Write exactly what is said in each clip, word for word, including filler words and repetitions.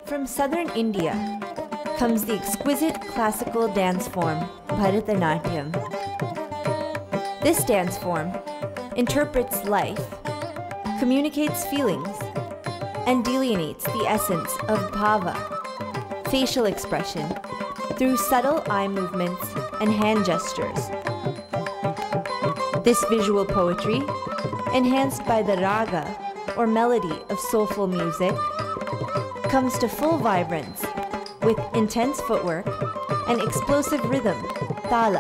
From southern India comes the exquisite classical dance form Bharatanatyam. This dance form interprets life, communicates feelings, and delineates the essence of bhava, facial expression, through subtle eye movements and hand gestures. This visual poetry, enhanced by the raga or melody of soulful music, comes to full vibrance with intense footwork and explosive rhythm, tala.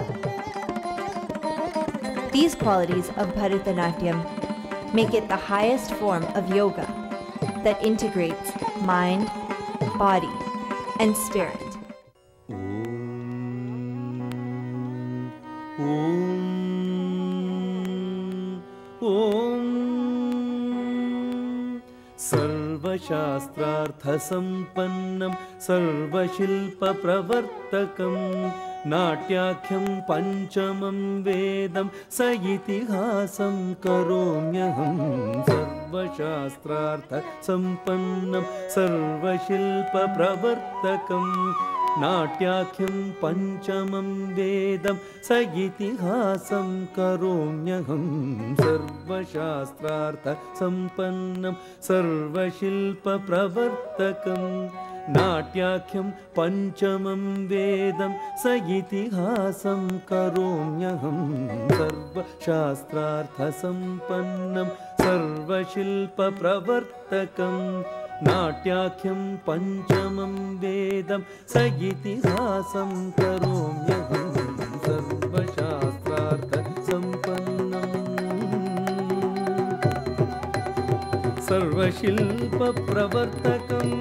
These qualities of Bharatanatyam make it the highest form of yoga that integrates mind, body, and spirit. सर्वशास्त्रार्थसम्पन्नं सर्वशिल्पप्रवर्तकं नाट्याख्यं पञ्चमं वेदं स इतिहासं करोम्यहं सर्वशास्त्रार्थसम्पन्नं सर्वशिल्पप्रवर्तकं नाट्याख्यं पञ्चमं वेदं स इतिहासं करोम्यहं सर्वशास्त्रार्थसम्पन्नं सर्वशिल्पप्रवर्तकं नाट्याख्यं पञ्चमं वेदं स इतिहासं करोम्यहं सर्वशास्त्रार्थसम्पन्नं सर्वशिल्पप्रवर्तकं नाट्याख्यं पञ्चमं वेदं स इतिहासं करोम्यहं सर्वशास्त्रार्थसम्पन्नं सर्वशिल्पप्रवर्तकम्